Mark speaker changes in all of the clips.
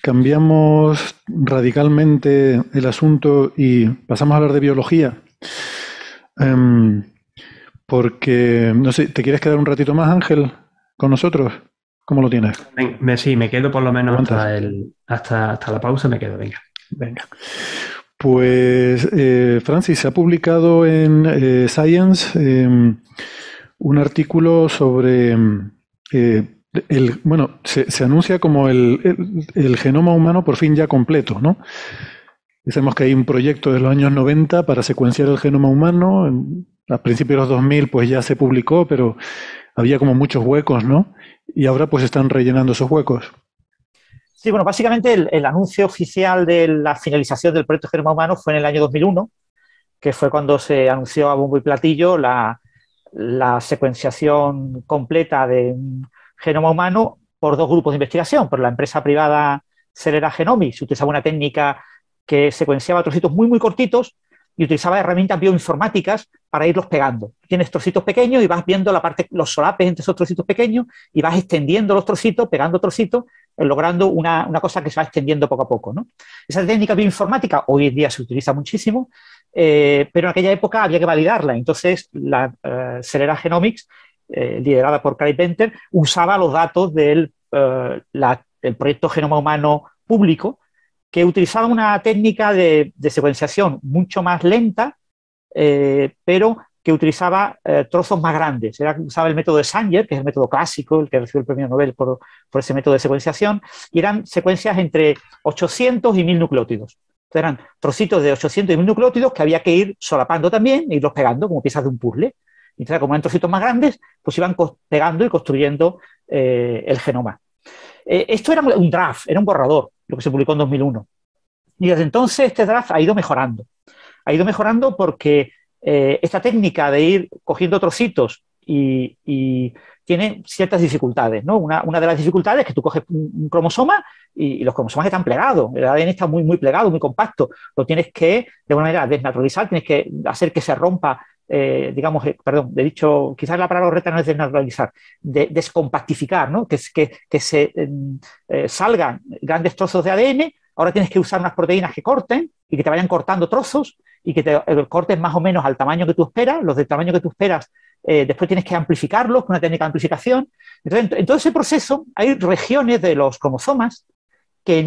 Speaker 1: cambiamos radicalmente el asunto y pasamos a hablar de biología. Em, Porque, no sé, ¿te quieres quedar un ratito más, Ángel, con nosotros? ¿Cómo lo tienes?
Speaker 2: Sí, me quedo por lo menos
Speaker 1: ¿Aguantas?
Speaker 2: hasta la pausa, me quedo, venga.
Speaker 1: Venga. Pues, Francis, se ha publicado en Science un artículo sobre bueno, se anuncia como el genoma humano por fin ya completo, ¿no? Decimos que hay un proyecto de los años 90 para secuenciar el genoma humano. A principios de los 2000 pues ya se publicó, pero había como muchos huecos, ¿no? Y ahora pues están rellenando esos huecos.
Speaker 3: Sí, bueno, básicamente el anuncio oficial de la finalización del proyecto Genoma Humano fue en el año 2001, que fue cuando se anunció a bombo y platillo la secuenciación completa de un genoma humano por dos grupos de investigación. Por la empresa privada Celera Genomics, se utilizaba una técnica que secuenciaba trocitos muy, muy cortitos y utilizaba herramientas bioinformáticas para irlos pegando. Tienes trocitos pequeños y vas viendo la parte, los solapes entre esos trocitos pequeñños y vas extendiendo los trocitos, pegando trocitos, logrando una cosa que se va extendiendo poco a poco, ¿no? Esa técnica bioinformática hoy en día se utiliza muchísimo, pero en aquella época había que validarla. Entonces, la Celera Genomics, liderada por Craig Venter, usaba los datos del proyecto Genoma Humano público, que utilizaba una técnica de secuenciación mucho más lenta, pero que utilizaba trozos más grandes. Usaba el método de Sanger, que es el método clásico, el que recibió el premio Nobel por ese método de secuenciación, y eran secuencias entre 800 y 1000 nucleótidos. Entonces eran trocitos de 800 y 1000 nucleótidos que había que ir solapando también e irlos pegando como piezas de un puzzle. Entonces, como eran trocitos más grandes, pues iban pegando y construyendo el genoma. Esto era un draft, era un borrador, lo que se publicó en 2001. Y desde entonces este draft ha ido mejorando. Ha ido mejorando porque esta técnica de ir cogiendo trocitos y tiene ciertas dificultades, ¿no? Una de las dificultades es que tú coges un cromosoma y los cromosomas están plegados. El ADN está muy, muy plegado, muy compacto. Lo tienes que, de alguna manera, desnaturalizar, tienes que hacer que se rompa, digamos, perdón, he dicho, quizás la palabra correcta no es desnaturalizar, descompactificar, ¿no? Que se salgan grandes trozos de ADN. Ahora tienes que usar unas proteínas que corten y que te vayan cortando trozos y que te corten más o menos al tamaño que tú esperas. Los del tamaño que tú esperas, después tienes que amplificarlos con una técnica de amplificación. Entonces, en todo ese proceso hay regiones de los cromosomas que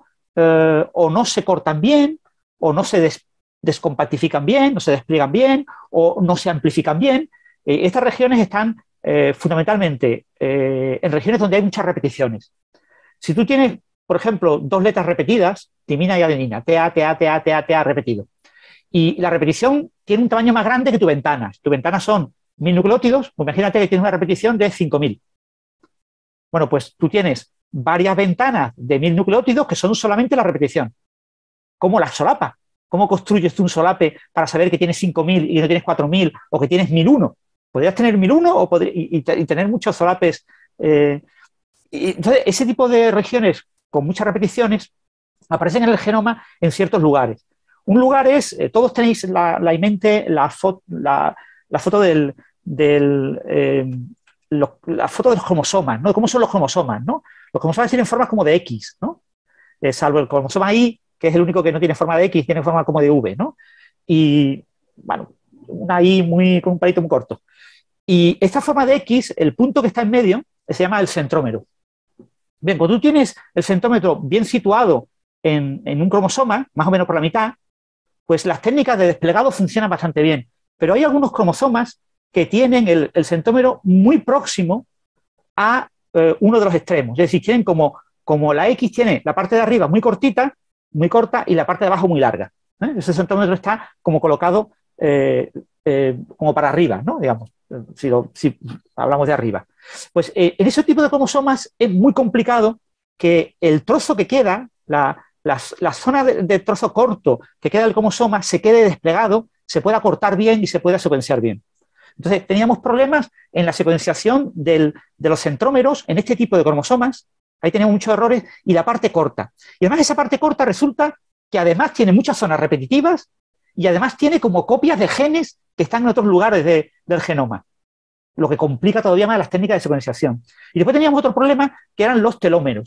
Speaker 3: o no se cortan bien, o no se descompactifican bien, no se despliegan bien, o no se amplifican bien. Estas regiones están fundamentalmente en regiones donde hay muchas repeticiones. Si tú tienes, por ejemplo, dos letras repetidas, timina y adenina, TA, TA, TA, TA, TA repetido, y la repetición tiene un tamaño más grande que tu ventana. Tu ventana son 1000 nucleótidos, pues imagínate que tienes una repetición de 5000. Bueno, pues tú tienes varias ventanas de 1000 nucleótidos que son solamente la repetición. ¿Cómo las solapas? ¿Cómo construyes tú un solape para saber que tienes 5000 y no tienes 4000 o que tienes 1001? Podrías tener 1001 y tener muchos solapes. Entonces, ese tipo de regiones con muchas repeticiones aparecen en el genoma en ciertos lugares. Un lugar es, todos tenéis en mente la foto la foto de los cromosomas, ¿no? ¿Cómo son los cromosomas, ¿no? Los cromosomas tienen formas como de X, ¿no? Salvo el cromosoma Y, que es el único que no tiene forma de X, tiene forma como de V, ¿no? Y, bueno, una Y con un palito muy corto. Y esta forma de X, el punto que está en medio, se llama el centrómero. Bien, cuando tú tienes el centrómero bien situado en un cromosoma, más o menos por la mitad, pues las técnicas de desplegado funcionan bastante bien. Pero hay algunos cromosomas que tienen el centrómero muy próximo a uno de los extremos. Es decir, tienen como la X tiene la parte de arriba muy cortita, muy corta, y la parte de abajo muy larga. Ese centrómero está como colocado como para arriba, ¿no? Digamos, si hablamos de arriba. Pues en ese tipo de cromosomas es muy complicado que el trozo que queda, la zona de trozo corto que queda del cromosoma se quede desplegado, se pueda cortar bien y se pueda secuenciar bien. Entonces, teníamos problemas en la secuenciación de los centrómeros en este tipo de cromosomas. Ahí tenemos muchos errores, y la parte corta. Y además esa parte corta resulta que además tiene muchas zonas repetitivas y además tiene como copias de genes que están en otros lugares del genoma, lo que complica todavía más las técnicas de secuenciación. Y después teníamos otro problema que eran los telómeros.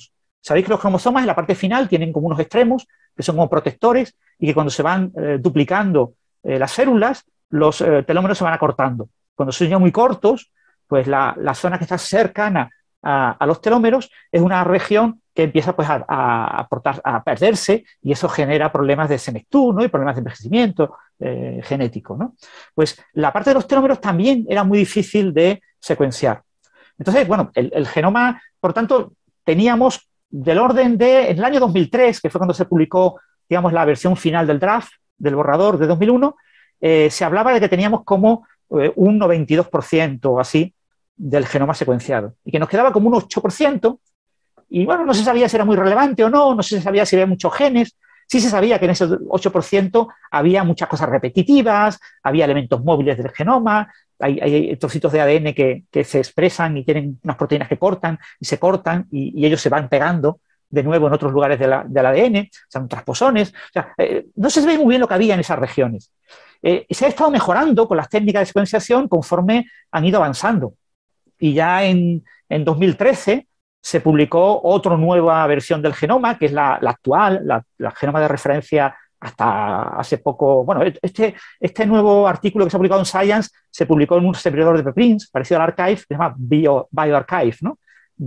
Speaker 3: Sabéis que los cromosomas en la parte final tienen como unos extremos que son como protectores y que cuando se van duplicando las células, los telómeros se van acortando. Cuando son ya muy cortos, pues la zona que está cercana a los telómeros es una región que empieza pues, a perderse y eso genera problemas de senectud, ¿no? Y problemas de envejecimiento genético, ¿no? Pues la parte de los telómeros también era muy difícil de secuenciar. Entonces, bueno, el genoma, por tanto, teníamos del orden de, en el año 2003, que fue cuando se publicó, digamos, la versión final del draft, del borrador de 2001, se hablaba de que teníamos como un 92% o así del genoma secuenciado y que nos quedaba como un 8%. Y bueno, no se sabía si era muy relevante o no, no se sabía si había muchos genes, sí se sabía que en ese 8% había muchas cosas repetitivas, había elementos móviles del genoma, hay trocitos de ADN que se expresan y tienen unas proteínas que cortan y se cortan y ellos se van pegando de nuevo en otros lugares del ADN, son transposones, o sea, no se sabe muy bien lo que había en esas regiones. Se ha estado mejorando con las técnicas de secuenciación conforme han ido avanzando. Y ya en 2013 se publicó otra nueva versión del genoma, que es la actual, la genoma de referencia hasta hace poco. Bueno, este nuevo artículo que se ha publicado en Science se publicó en un servidor de preprints, parecido al archive, que se llama bioRxiv, ¿no?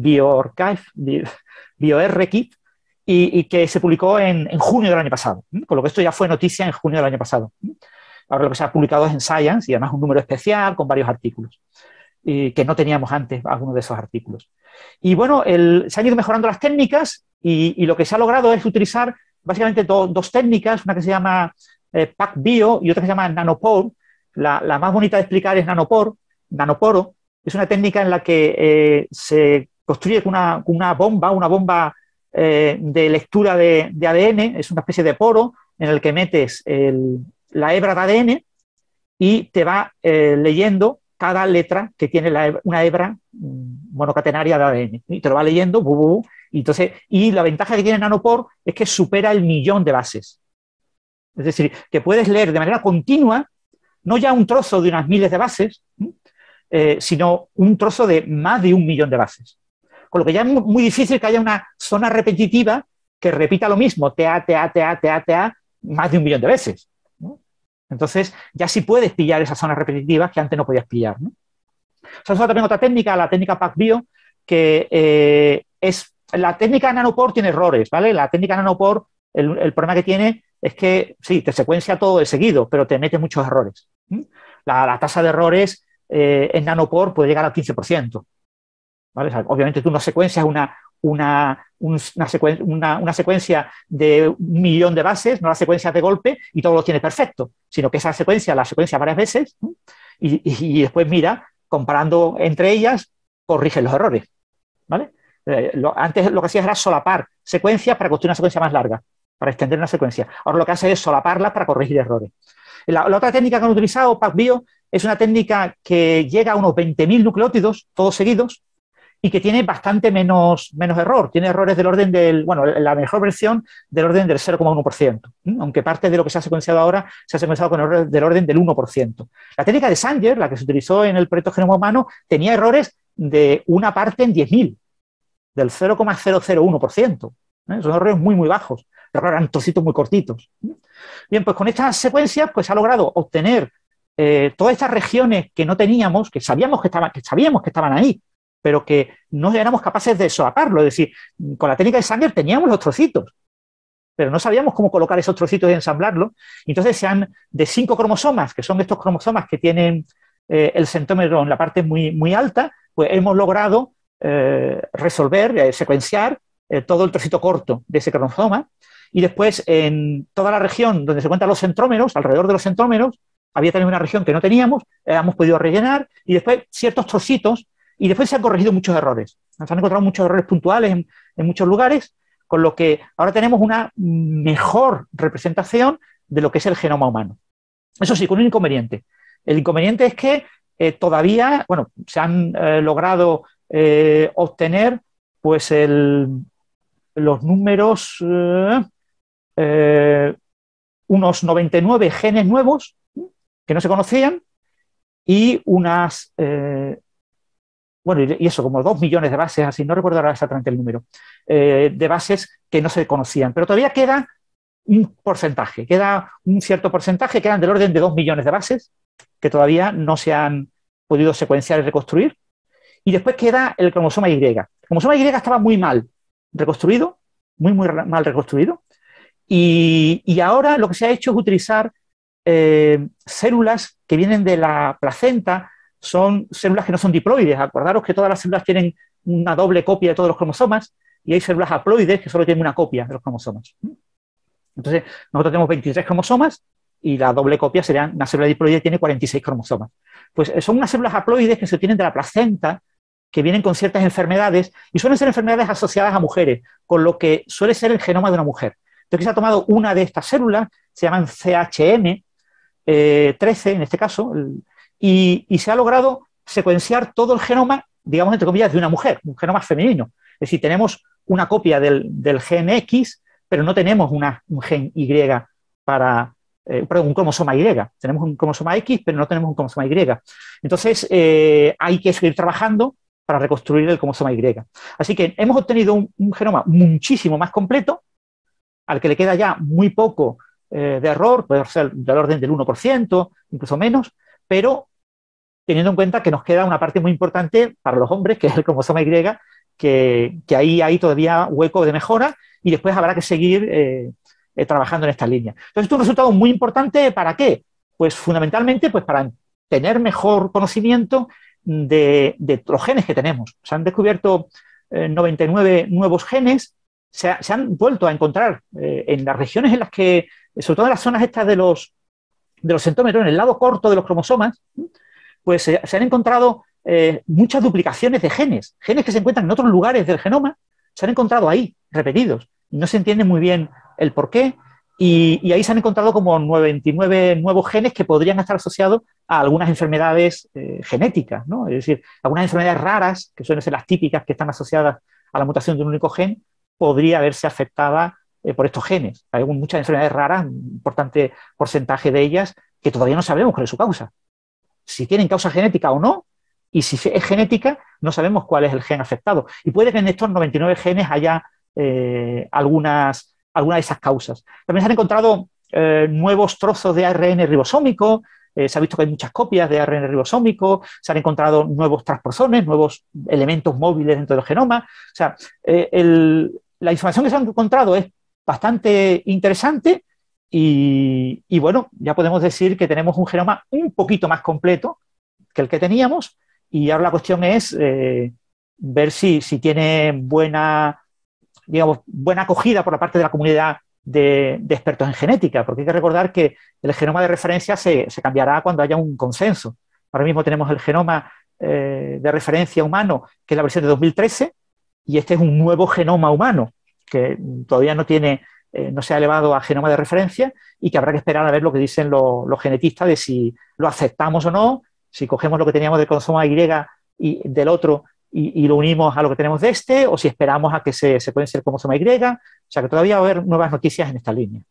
Speaker 3: bioRxiv, y que se publicó en junio del año pasado, con lo que esto ya fue noticia en junio del año pasado. Ahora lo que se ha publicado es en Science y además un número especial con varios artículos que no teníamos antes algunos de esos artículos. Y bueno, se han ido mejorando las técnicas y lo que se ha logrado es utilizar básicamente dos técnicas, una que se llama PacBio y otra que se llama Nanopore. La más bonita de explicar es Nanoporo. Es una técnica en la que se construye una bomba de lectura de ADN, es una especie de poro en el que metes la hebra de ADN y te va leyendo cada letra que tiene una hebra monocatenaria de ADN. Y te lo va leyendo, y la ventaja que tiene Nanopore es que supera el 1.000.000 de bases. Es decir, que puedes leer de manera continua, no ya un trozo de unas miles de bases, sino un trozo de más de 1.000.000 de bases. Con lo que ya es muy difícil que haya una zona repetitiva que repita lo mismo, TA, más de 1.000.000 de veces, ¿no? Entonces, ya sí puedes pillar esas zonas repetitivas que antes no podías pillar, ¿no? Se ha usado también otra técnica, la técnica PacBio, que es... La técnica Nanopore tiene errores, ¿vale? La técnica Nanopore, el problema que tiene es que, sí, te secuencia todo de seguido, pero te mete muchos errores. La tasa de errores en Nanopore puede llegar al 15%. ¿Vale? O sea, obviamente tú no secuencias una secuencia de 1.000.000 de bases, no la secuencias de golpe y todo lo tiene perfecto, sino que esa secuencia la secuencia varias veces, ¿no? y después mira, comparando entre ellas, corrige los errores, ¿vale? Antes lo que hacías era solapar secuencias para construir una secuencia más larga, para extender una secuencia. Ahora lo que hace es solaparlas para corregir errores. La otra técnica que han utilizado, PacBio, es una técnica que llega a unos 20.000 nucleótidos, todos seguidos, y que tiene bastante menos error. Tiene errores del orden la mejor versión del orden del 0,1%, aunque parte de lo que se ha secuenciado ahora se ha secuenciado con errores del orden del 1%. La técnica de Sanger, la que se utilizó en el proyecto Genoma Humano, tenía errores de una parte en 10.000, del 0,001%. Son errores muy, muy bajos. Eran trocitos muy cortitos. Bien, pues con estas secuencias pues, se ha logrado obtener todas estas regiones que no teníamos, que sabíamos que estaban ahí, pero que no éramos capaces de solaparlo. Es decir, con la técnica de Sanger teníamos los trocitos, pero no sabíamos cómo colocar esos trocitos y ensamblarlos. Entonces, de 5 cromosomas, que son estos cromosomas que tienen el centrómero en la parte muy, muy alta, pues hemos logrado resolver, secuenciar todo el trocito corto de ese cromosoma. Y después, en toda la región donde se encuentran los centrómeros, alrededor de los centrómeros, había también una región que no teníamos, hemos podido rellenar, y después ciertos trocitos. Y después se han corregido muchos errores. Se han encontrado muchos errores puntuales en muchos lugares, con lo que ahora tenemos una mejor representación de lo que es el genoma humano. Eso sí, con un inconveniente. El inconveniente es que todavía, se han logrado obtener pues los números, unos 99 genes nuevos que no se conocían y unas... bueno, y eso, como 2 millones de bases, así, no recuerdo ahora exactamente el número, de bases que no se conocían. Pero todavía queda un porcentaje, queda un cierto porcentaje, quedan del orden de 2 millones de bases que todavía no se han podido secuenciar y reconstruir. Y después queda el cromosoma Y. El cromosoma Y estaba muy mal reconstruido, muy mal reconstruido. Y ahora lo que se ha hecho es utilizar células que vienen de la placenta, son células que no son diploides. Acordaros que todas las células tienen una doble copia de todos los cromosomas y hay células haploides que solo tienen una copia de los cromosomas. Entonces, nosotros tenemos 23 cromosomas y la doble copia sería una célula diploide que tiene 46 cromosomas. Pues son unas células haploides que se obtienen de la placenta, que vienen con ciertas enfermedades y suelen ser enfermedades asociadas a mujeres, con lo que suele ser el genoma de una mujer. Entonces, se ha tomado una de estas células, se llaman CHM, 13 en este caso, y se ha logrado secuenciar todo el genoma, digamos, entre comillas, de una mujer, un genoma femenino. Es decir, tenemos una copia del gen X, pero no tenemos un gen Y para, perdón, un cromosoma Y. Tenemos un cromosoma X, pero no tenemos un cromosoma Y. Entonces, hay que seguir trabajando para reconstruir el cromosoma Y. Así que hemos obtenido un genoma muchísimo más completo, al que le queda ya muy poco de error, puede ser del orden del 1%, incluso menos, pero teniendo en cuenta que nos queda una parte muy importante para los hombres, que es el cromosoma Y, que ahí hay todavía hueco de mejora y después habrá que seguir trabajando en esta línea. Entonces, esto es un resultado muy importante. ¿Para qué? Pues fundamentalmente pues, para tener mejor conocimiento de los genes que tenemos. Se han descubierto 99 nuevos genes, se han vuelto a encontrar en las regiones en las que, sobre todo en las zonas estas de los centrómeros, en el lado corto de los cromosomas, pues se han encontrado muchas duplicaciones de genes que se encuentran en otros lugares del genoma, se han encontrado ahí, repetidos, y no se entiende muy bien el por qué, y ahí se han encontrado como 99 nuevos genes que podrían estar asociados a algunas enfermedades genéticas, ¿no? Es decir, algunas enfermedades raras, que suelen ser las típicas que están asociadas a la mutación de un único gen, podría verse afectada por estos genes. Hay muchas enfermedades raras, un importante porcentaje de ellas, que todavía no sabemos cuál es su causa. Si tienen causa genética o no, y si es genética, no sabemos cuál es el gen afectado. Y puede que en estos 99 genes haya algunas de esas causas. También se han encontrado nuevos trozos de ARN ribosómico, se ha visto que hay muchas copias de ARN ribosómico, se han encontrado nuevos transposones, nuevos elementos móviles dentro del genoma. O sea, la información que se ha encontrado es bastante interesante y bueno, ya podemos decir que tenemos un genoma un poquito más completo que el que teníamos y ahora la cuestión es ver si tiene buena acogida por la parte de la comunidad de expertos en genética, porque hay que recordar que el genoma de referencia se cambiará cuando haya un consenso. Ahora mismo tenemos el genoma de referencia humano, que es la versión de 2013, y este es un nuevo genoma humano, que todavía no se ha elevado a genoma de referencia y que habrá que esperar a ver lo que dicen los genetistas de si lo aceptamos o no, si cogemos lo que teníamos del cromosoma Y y del otro y lo unimos a lo que tenemos de este, o si esperamos a que se secuencie el cromosoma Y. O sea que todavía va a haber nuevas noticias en esta línea.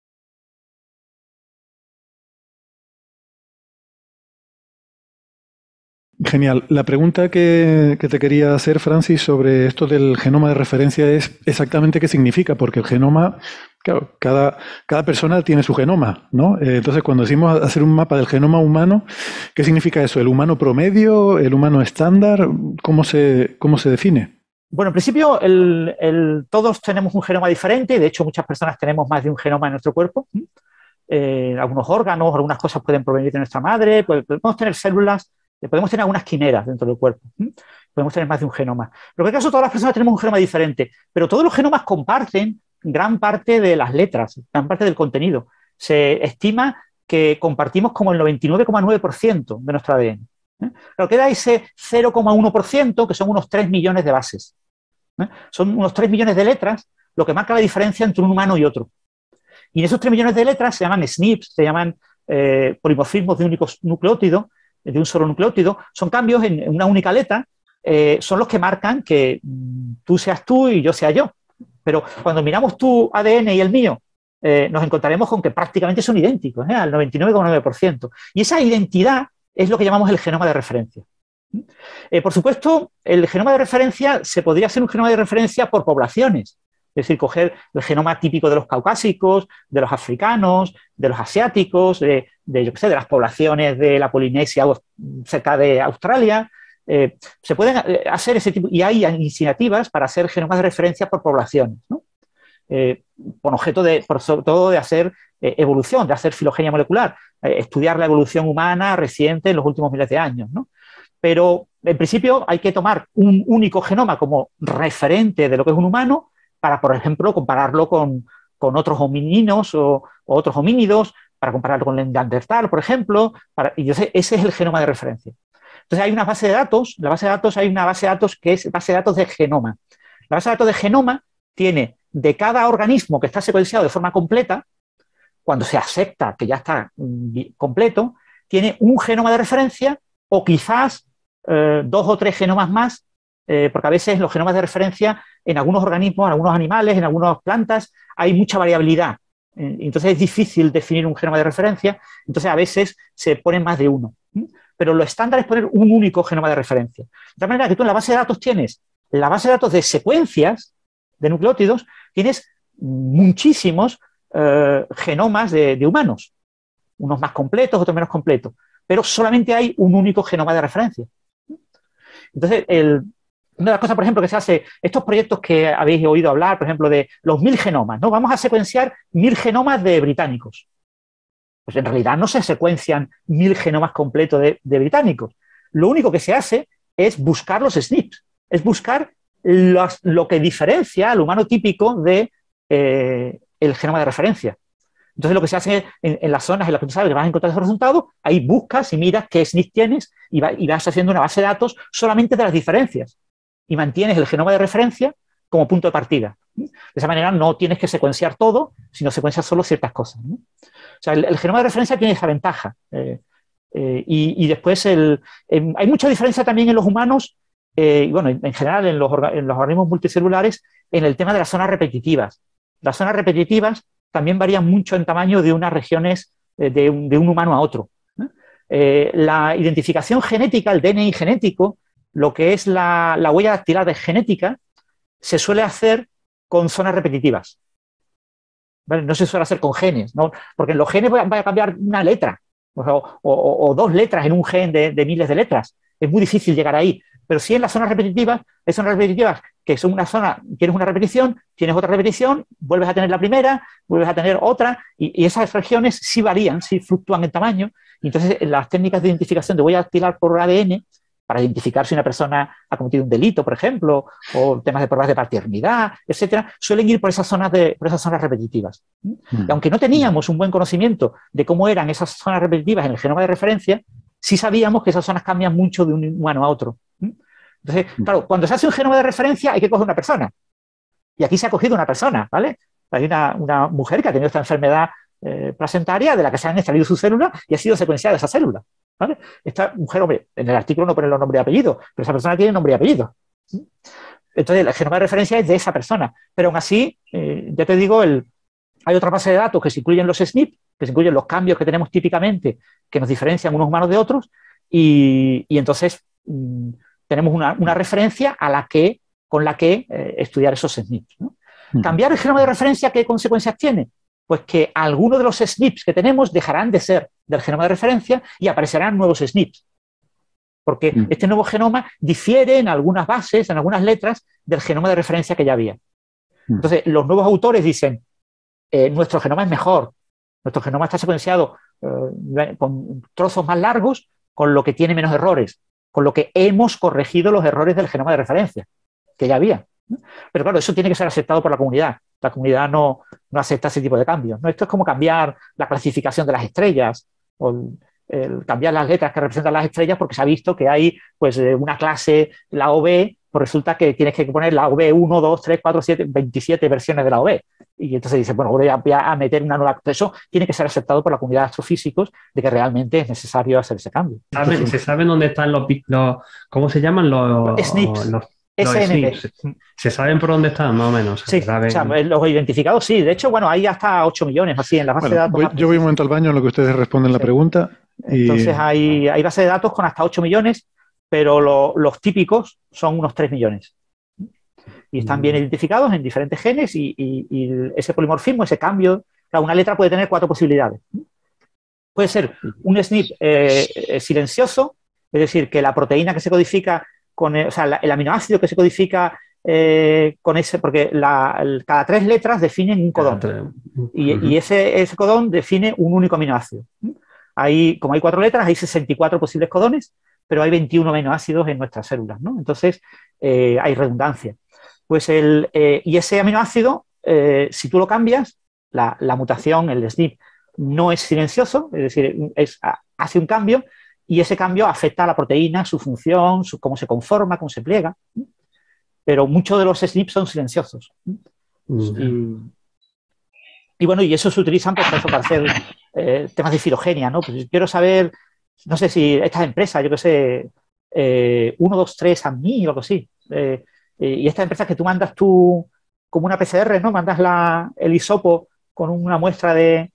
Speaker 1: Genial. La pregunta que te quería hacer, Francis, sobre esto del genoma de referencia es exactamente qué significa, porque el genoma, claro, cada persona tiene su genoma, ¿no? Entonces, cuando decimos hacer un mapa del genoma humano, ¿qué significa eso? ¿El humano promedio? ¿El humano estándar? ¿Cómo se define?
Speaker 3: Bueno, en principio todos tenemos un genoma diferente, de hecho muchas personas tenemos más de un genoma en nuestro cuerpo. Algunos órganos, algunas cosas pueden provenir de nuestra madre, podemos tener células, podemos tener algunas quimeras dentro del cuerpo, podemos tener más de un genoma. Pero en el caso todas las personas tenemos un genoma diferente, pero todos los genomas comparten gran parte de las letras, gran parte del contenido. Se estima que compartimos como el 99,9% de nuestro ADN. Pero queda ese 0,1%, que son unos 3 millones de bases. Son unos 3 millones de letras lo que marca la diferencia entre un humano y otro. Y en esos 3 millones de letras se llaman SNPs, se llaman polimorfismos de único nucleótido, de un solo nucleótido, son cambios en una única letra, son los que marcan que tú seas tú y yo sea yo. Pero cuando miramos tu ADN y el mío, nos encontraremos con que prácticamente son idénticos, al 99,9%. Y esa identidad es lo que llamamos el genoma de referencia. Por supuesto, el genoma de referencia se podría hacer un genoma de referencia por poblaciones. Es decir, coger el genoma típico de los caucásicos, de los africanos, de los asiáticos, yo qué sé, de las poblaciones de la Polinesia cerca de Australia. Se pueden hacer ese tipo, y hay iniciativas para hacer genomas de referencia por poblaciones, ¿no? Con objeto sobre todo de hacer evolución, de hacer filogenia molecular, estudiar la evolución humana reciente en los últimos miles de años, ¿no? Pero en principio hay que tomar un único genoma como referente de lo que es un humano para, por ejemplo, compararlo con otros homininos o otros homínidos, para compararlo con el Neandertal, por ejemplo, y ese es el genoma de referencia. Entonces hay una base de datos, hay una base de datos que es base de datos de genoma. La base de datos de genoma tiene de cada organismo que está secuenciado de forma completa, cuando se acepta que ya está completo, tiene un genoma de referencia o quizás 2 o 3 genomas más, porque a veces los genomas de referencia en algunos organismos, en algunos animales, en algunas plantas, hay mucha variabilidad. Entonces es difícil definir un genoma de referencia, entonces a veces se ponen más de uno. Pero lo estándar es poner un único genoma de referencia. De tal manera que tú en la base de datos tienes la base de datos de secuencias de nucleótidos, tienes muchísimos genomas de humanos, unos más completos, otros menos completos, pero solamente hay un único genoma de referencia. Entonces, una de las cosas, por ejemplo, que se hace, estos proyectos que habéis oído hablar, por ejemplo, de los 1000 genomas, ¿no? Vamos a secuenciar 1000 genomas de británicos. Pues en realidad no se secuencian 1000 genomas completos de británicos. Lo único que se hace es buscar los SNPs, es buscar lo que diferencia al humano típico de el genoma de referencia. Entonces lo que se hace en las zonas en las que tú sabes que vas a encontrar esos resultados, ahí buscas y miras qué SNP tienes y vas haciendo una base de datos solamente de las diferencias y mantienes el genoma de referencia como punto de partida. De esa manera no tienes que secuenciar todo, sino secuencias solo ciertas cosas, ¿no? O sea, el genoma de referencia tiene esa ventaja. Y después hay mucha diferencia también en los humanos, y bueno, en general en los organismos multicelulares, en el tema de las zonas repetitivas. Las zonas repetitivas también varían mucho en tamaño de unas regiones de un humano a otro. La identificación genética, el DNI genético, lo que es la huella dactilar de genética, se suele hacer con zonas repetitivas. ¿Vale? No se suele hacer con genes, ¿no? Porque en los genes va a cambiar una letra o 2 letras en un gen de miles de letras. Es muy difícil llegar ahí. Pero sí en las zonas repetitivas, hay zonas repetitivas que son una zona, tienes una repetición, tienes otra repetición, vuelves a tener la primera, vuelves a tener otra, y esas regiones sí varían, sí fluctúan en tamaño. Y entonces las técnicas de identificación de huella dactilar por ADN, para identificar si una persona ha cometido un delito, por ejemplo, o temas de pruebas de paternidad, etcétera, suelen ir por esas zonas repetitivas. Y aunque no teníamos un buen conocimiento de cómo eran esas zonas repetitivas en el genoma de referencia, sí sabíamos que esas zonas cambian mucho de un humano a otro. Entonces, claro, cuando se hace un genoma de referencia hay que coger una persona. Y aquí se ha cogido una persona, ¿vale? Hay una mujer que ha tenido esta enfermedad placentaria de la que se han extraído sus células y ha sido secuenciada esa célula, ¿vale? Esta mujer, hombre, en el artículo no pone los nombres y apellidos, pero esa persona tiene nombre y apellido. Entonces, el genoma de referencia es de esa persona. Pero aún así, ya te digo, hay otra base de datos que se incluyen los SNP, que se incluyen los cambios que tenemos típicamente que nos diferencian unos humanos de otros, y entonces tenemos una referencia con la que estudiar esos SNPs, ¿no? Cambiar el genoma de referencia, ¿qué consecuencias tiene? Pues que algunos de los SNPs que tenemos dejarán de ser del genoma de referencia y aparecerán nuevos SNPs. Porque este nuevo genoma difiere en algunas bases, en algunas letras, del genoma de referencia que ya había. Entonces, los nuevos autores dicen, nuestro genoma es mejor, nuestro genoma está secuenciado con trozos más largos, con lo que tiene menos errores, con lo que hemos corregido los errores del genoma de referencia, que ya había. Pero claro, eso tiene que ser aceptado por la comunidad. La comunidad no acepta ese tipo de cambios, ¿no? Esto es como cambiar la clasificación de las estrellas o cambiar las letras que representan las estrellas porque se ha visto que hay pues una clase, la OB, pues resulta que tienes que poner la OB 1, 2, 3, 4, 7, 27 versiones de la OB. Y entonces dice, bueno, voy a meter una nueva... Eso tiene que ser aceptado por la comunidad de astrofísicos de que realmente es necesario hacer ese cambio.
Speaker 2: ¿Se saben dónde están los ¿cómo se llaman? Los
Speaker 3: SNPs.
Speaker 2: Los
Speaker 3: SNP.
Speaker 2: SNPs. ¿Se saben por dónde están, más o menos?
Speaker 3: Sí, o sea, los identificados sí. De hecho, bueno, hay hasta 8 millones así en la base de datos.
Speaker 1: Yo voy un momento al baño en lo que ustedes responden la pregunta.
Speaker 3: Entonces hay base de datos con hasta 8 millones pero los típicos son unos 3 millones. Y están bien identificados en diferentes genes y ese polimorfismo, ese cambio, claro, una letra puede tener 4 posibilidades. Puede ser un SNP silencioso, es decir, que la proteína que se codifica o sea, el aminoácido que se codifica con ese, porque cada 3 letras definen un codón. Y ese codón define un único aminoácido. Como hay 4 letras, hay 64 posibles codones, pero hay 21 aminoácidos en nuestras células, ¿no? Entonces, hay redundancia. Pues y ese aminoácido, si tú lo cambias, la mutación, el SNP, no es silencioso, es decir, hace un cambio y ese cambio afecta a la proteína, su función, cómo se conforma, cómo se pliega. Pero muchos de los SNPs son silenciosos. Y bueno, y eso se utilizan pues, para hacer temas de filogenia, ¿no? Pues quiero saber, no sé si estas empresas, yo qué sé, 1, 2, 3 a mí o algo así. Y estas empresas que tú mandas como una PCR, ¿no? Mandas el hisopo con una muestra de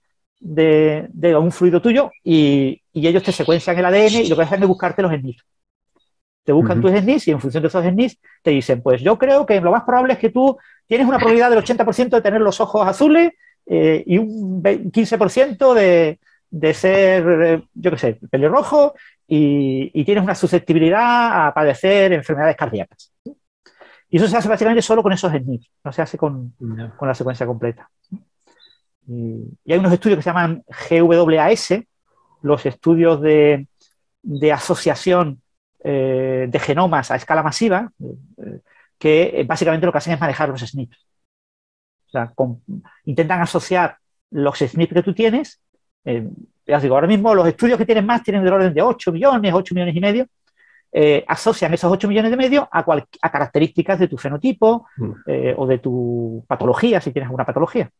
Speaker 3: un fluido tuyo y ellos te secuencian el ADN y lo que hacen es buscarte los SNPs. Te buscan tus SNPs y en función de esos SNPs te dicen, pues yo creo que lo más probable es que tú tienes una probabilidad del 80% de tener los ojos azules y un 15% de ser, yo qué sé, pelirrojo y tienes una susceptibilidad a padecer enfermedades cardíacas. Y eso se hace básicamente solo con esos SNPs, no se hace con la secuencia completa. Y hay unos estudios que se llaman GWAS, los estudios de asociación de genomas a escala masiva, que básicamente lo que hacen es manejar los SNPs. O sea, intentan asociar los SNPs que tú tienes. Ya os digo, ahora mismo los estudios que tienen más tienen del orden de 8 millones, 8 millones y medio. Asocian esos 8 millones y medio a características de tu fenotipo o de tu patología, si tienes alguna patología.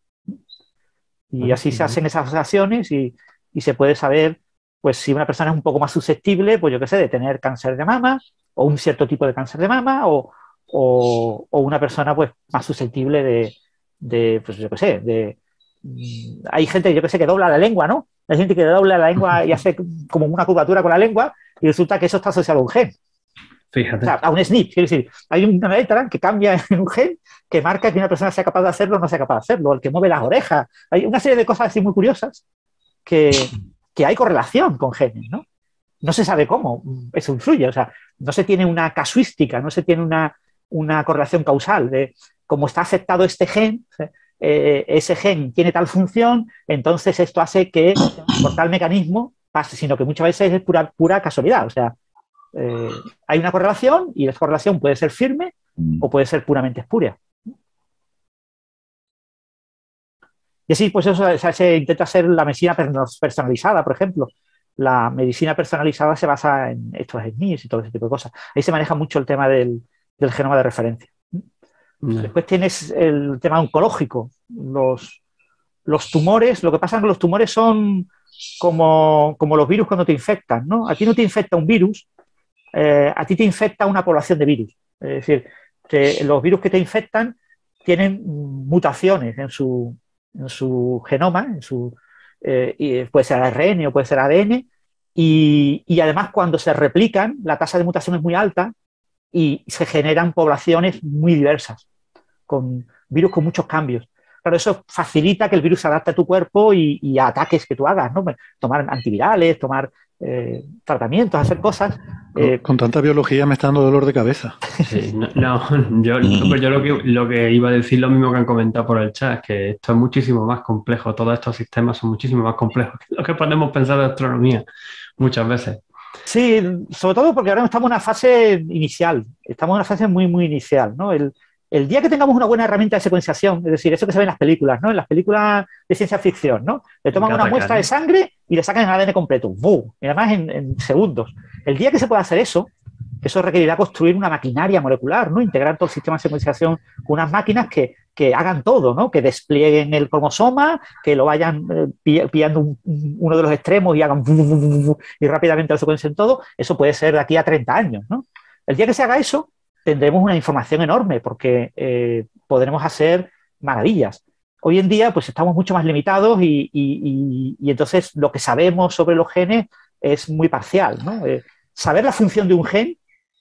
Speaker 3: Y así se hacen esas asociaciones y se puede saber pues si una persona es un poco más susceptible, pues yo qué sé, de tener cáncer de mama o un cierto tipo de cáncer de mama o una persona pues más susceptible pues yo qué sé, hay gente, yo qué sé, que dobla la lengua, ¿no? Hay gente que dobla la lengua y hace como una curvatura con la lengua y resulta que eso está asociado a un gen.
Speaker 2: Fíjate.
Speaker 3: O sea, a un SNP, quiero decir, hay una letra que cambia en un gen que marca que una persona sea capaz de hacerlo o no sea capaz de hacerlo, el que mueve las orejas. Hay una serie de cosas así muy curiosas que hay correlación con genes, ¿no? No se sabe cómo eso influye, o sea, no se tiene una casuística, no se tiene una correlación causal de cómo está afectado este gen, ese gen tiene tal función, entonces esto hace que por tal mecanismo pase, sino que muchas veces es pura casualidad, o sea, hay una correlación y esa correlación puede ser firme o puede ser puramente espuria. Y así, pues eso se intenta hacer la medicina personalizada, por ejemplo. La medicina personalizada se basa en estos SNPs y todo ese tipo de cosas. Ahí se maneja mucho el tema del genoma de referencia. Después tienes el tema oncológico. Los tumores, lo que pasa es que los tumores son como los virus cuando te infectan, ¿no? A ti no te infecta un virus, a ti te infecta una población de virus. Es decir, que los virus que te infectan tienen mutaciones en su genoma, y puede ser ARN o puede ser ADN, y además cuando se replican, la tasa de mutación es muy alta y se generan poblaciones muy diversas, con virus con muchos cambios. Claro, eso facilita que el virus se adapte a tu cuerpo y a ataques que tú hagas, ¿no? Tomar antivirales, tomar tratamientos, hacer cosas.
Speaker 1: Con tanta biología me está dando dolor de cabeza.
Speaker 2: Sí, yo lo que iba a decir lo mismo que han comentado por el chat, que esto es muchísimo más complejo, todos estos sistemas son muchísimo más complejos que lo que podemos pensar de astronomía muchas veces.
Speaker 3: Sí, sobre todo porque ahora estamos en una fase inicial, estamos en una fase muy, muy inicial, ¿no? El día que tengamos una buena herramienta de secuenciación, es decir, eso que se ve en las películas, ¿no? En las películas de ciencia ficción, ¿no? Le toman una muestra de sangre y le sacan el ADN completo. ¡Bum! Y además en segundos. El día que se pueda hacer eso requerirá construir una maquinaria molecular, ¿no? Integrar todo el sistema de secuenciación con unas máquinas que hagan todo, ¿no? Que desplieguen el cromosoma, que lo vayan pillando uno de los extremos y hagan y rápidamente lo secuencien todo. Eso puede ser de aquí a 30 años, ¿no? El día que se haga eso, tendremos una información enorme porque podremos hacer maravillas. Hoy en día, pues estamos mucho más limitados y entonces lo que sabemos sobre los genes es muy parcial, ¿no? Saber la función de un gen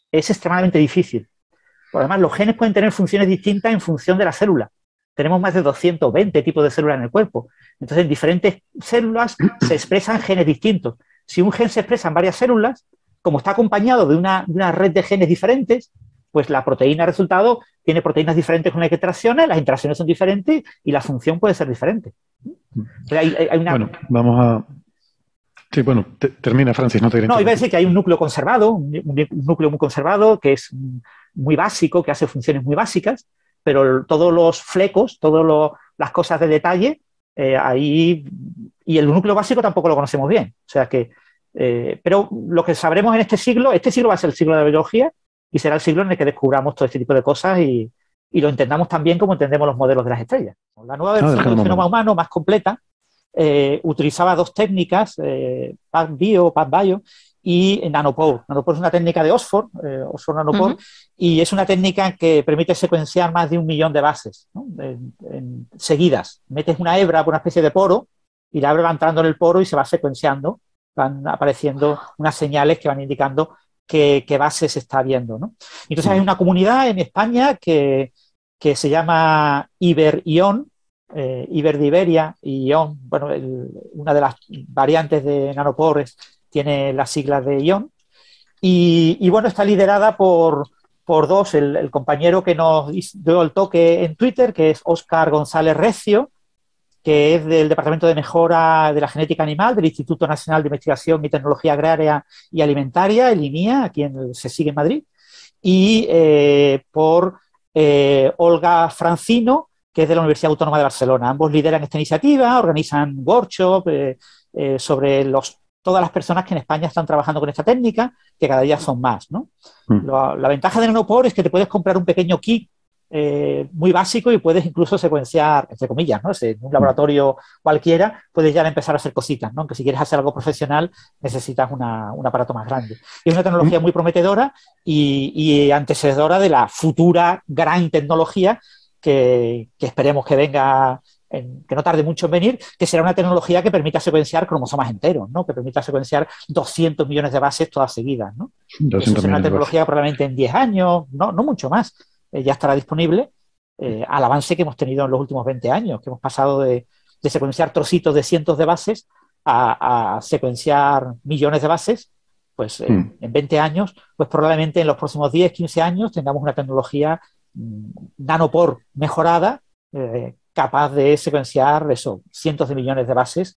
Speaker 3: es extremadamente difícil. Por además, los genes pueden tener funciones distintas en función de la célula. Tenemos más de 220 tipos de células en el cuerpo. Entonces, en diferentes células se expresan genes distintos. Si un gen se expresa en varias células, como está acompañado de una red de genes diferentes, pues la proteína resultado tiene proteínas diferentes con las interacciones, las interacciones son diferentes y la función puede ser diferente. Hay una...
Speaker 1: Bueno, vamos a... Sí, bueno, termina, Francis, no te
Speaker 3: No, iba a decir que hay un núcleo conservado, un núcleo muy conservado, que es muy básico, que hace funciones muy básicas, pero todos los flecos, todas las cosas de detalle, ahí... Y el núcleo básico tampoco lo conocemos bien. O sea que... pero lo que sabremos en este siglo va a ser el siglo de la biología y será el siglo en el que descubramos todo este tipo de cosas y lo entendamos también como entendemos los modelos de las estrellas. La nueva versión del genoma humano, más completa, utilizaba dos técnicas, PacBio y Nanopore. Nanopore es una técnica de Oxford Nanopore, y es una técnica que permite secuenciar más de 1 millón de bases, ¿no? Seguidas. Metes una hebra por una especie de poro y la hebra va entrando en el poro y se va secuenciando, van apareciendo unas señales que van indicando qué base se está viendo, ¿no? Entonces hay una comunidad en España que se llama IberION, Iber de Iberia y ION, bueno, una de las variantes de Nanopore tiene las siglas de ION, y bueno, está liderada por dos, el compañero que nos dio el toque en Twitter, que es Óscar González Recio, que es del Departamento de Mejora de la Genética Animal del Instituto Nacional de Investigación y Tecnología Agraria y Alimentaria, el INIA, aquí se sigue en Madrid, y por Olga Francino, que es de la Universidad Autónoma de Barcelona. Ambos lideran esta iniciativa, organizan workshops sobre todas las personas que en España están trabajando con esta técnica, que cada día son más, ¿no? La ventaja de Nanopore es que te puedes comprar un pequeño kit muy básico y puedes incluso secuenciar, entre comillas, ¿no? En un laboratorio cualquiera puedes ya empezar a hacer cositas, ¿no? Aunque si quieres hacer algo profesional necesitas un aparato más grande. Y es una tecnología muy prometedora y antecedora de la futura gran tecnología que esperemos que venga, que no tarde mucho en venir, que será una tecnología que permita secuenciar cromosomas enteros, ¿no? Que permita secuenciar 200 millones de bases todas seguidas, ¿no? Eso será una tecnología probablemente en 10 años, no mucho más. Ya estará disponible al avance que hemos tenido en los últimos 20 años, que hemos pasado de secuenciar trocitos de cientos de bases a secuenciar millones de bases, pues en 20 años, pues probablemente en los próximos 10, 15 años tengamos una tecnología Nanopore mejorada, capaz de secuenciar cientos de millones de bases